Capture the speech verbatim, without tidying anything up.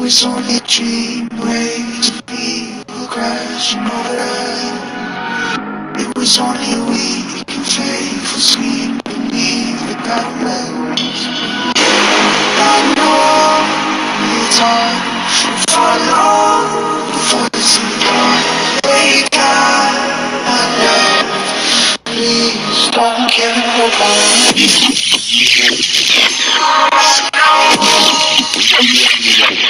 was only a dream, waiting to be a crash and override. It was only a week and faithful sleep beneath the battlements. I know it's hard for long before the sun dawn. Hey God, I love, please don't give me hope on me.